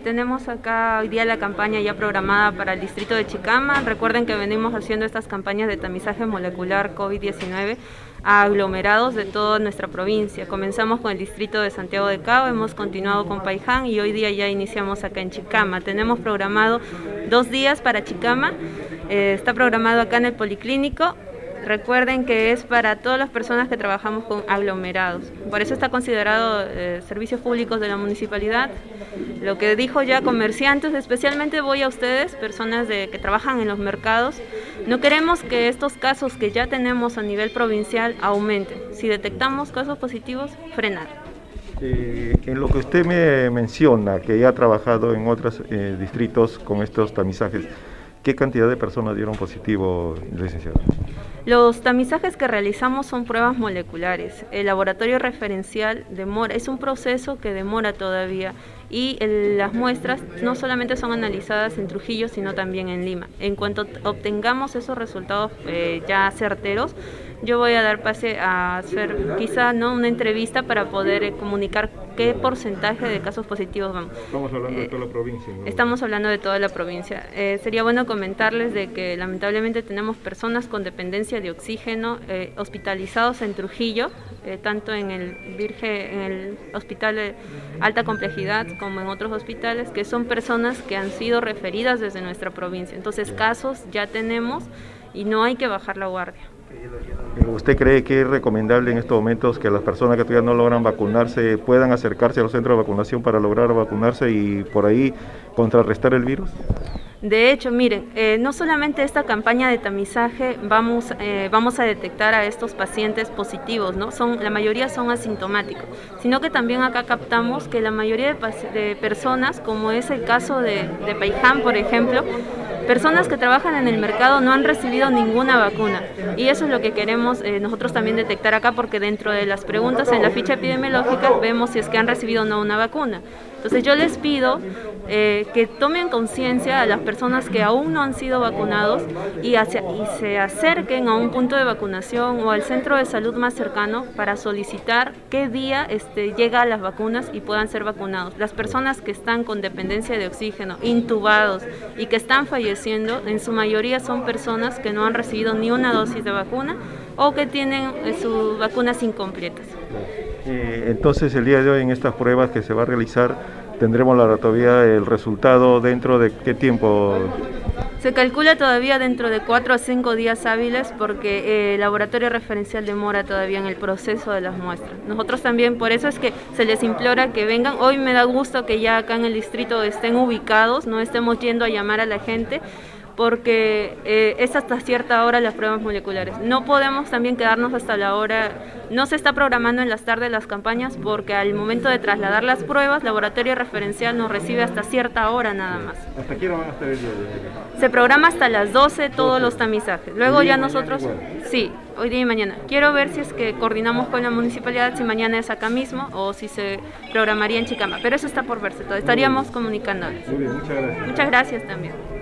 tenemos acá hoy día la campaña ya programada para el distrito de Chicama. Recuerden que venimos haciendo estas campañas de tamizaje molecular COVID-19 a aglomerados de toda nuestra provincia. Comenzamos con el distrito de Santiago de Cabo, hemos continuado con Paiján y hoy día ya iniciamos acá en Chicama. Tenemos programado 2 días para Chicama, está programado acá en el Policlínico. Recuerden que es para todas las personas que trabajamos con aglomerados. Por eso está considerado servicios públicos de la municipalidad. Lo que dijo ya comerciantes, especialmente voy a ustedes, personas que trabajan en los mercados. No queremos que estos casos que ya tenemos a nivel provincial aumenten. Si detectamos casos positivos, frenar. En lo que usted me menciona, que ya ha trabajado en otros distritos con estos tamizajes, ¿qué cantidad de personas dieron positivo, licenciado? Los tamizajes que realizamos son pruebas moleculares. El laboratorio referencial demora, es un proceso que demora todavía y las muestras no solamente son analizadas en Trujillo, sino también en Lima. En cuanto obtengamos esos resultados ya certeros, yo voy a dar pase a hacer quizá una entrevista para poder comunicar qué porcentaje de casos positivos vamos. Estamos hablando de toda la provincia, ¿no? Estamos hablando de toda la provincia. Sería bueno comentarles de que lamentablemente tenemos personas con dependencia de oxígeno hospitalizados en Trujillo, tanto en el hospital de alta complejidad como en otros hospitales, que son personas que han sido referidas desde nuestra provincia. Entonces casos ya tenemos y no hay que bajar la guardia. ¿Usted cree que es recomendable en estos momentos que las personas que todavía no logran vacunarse puedan acercarse a los centros de vacunación para lograr vacunarse y por ahí contrarrestar el virus? De hecho, miren, no solamente esta campaña de tamizaje vamos a detectar a estos pacientes positivos, ¿no? La mayoría son asintomáticos, sino que también acá captamos que la mayoría de personas, como es el caso de Paiján, por ejemplo, personas que trabajan en el mercado no han recibido ninguna vacuna y eso es lo que queremos nosotros también detectar acá, porque dentro de las preguntas en la ficha epidemiológica vemos si es que han recibido o no una vacuna. Entonces yo les pido que tomen conciencia a las personas que aún no han sido vacunados y se acerquen a un punto de vacunación o al centro de salud más cercano para solicitar qué día llegan las vacunas y puedan ser vacunados. Las personas que están con dependencia de oxígeno, intubados y que están falleciendo, en su mayoría son personas que no han recibido ni una dosis de vacuna o que tienen sus vacunas incompletas. Entonces el día de hoy en estas pruebas que se va a realizar tendremos todavía el resultado dentro de qué tiempo. Se calcula todavía dentro de 4 a 5 días hábiles porque el laboratorio referencial demora todavía en el proceso de las muestras. Nosotros también, por eso es que se les implora que vengan. Hoy me da gusto que ya acá en el distrito estén ubicados, no estemos yendo a llamar a la gente, porque es hasta cierta hora las pruebas moleculares. No podemos también quedarnos hasta la hora, no se está programando en las tardes las campañas porque al momento de trasladar las pruebas, laboratorio referencial nos recibe hasta cierta hora nada más. ¿Hasta qué hora van a estar el día de hoy? Se programa hasta las 12 todos los tamizajes. Luego ya nosotros, sí, hoy día y mañana. Quiero ver si es que coordinamos con la municipalidad, si mañana es acá mismo o si se programaría en Chicama, pero eso está por verse, estaríamos comunicándoles. Muy bien, muchas gracias. Muchas gracias también.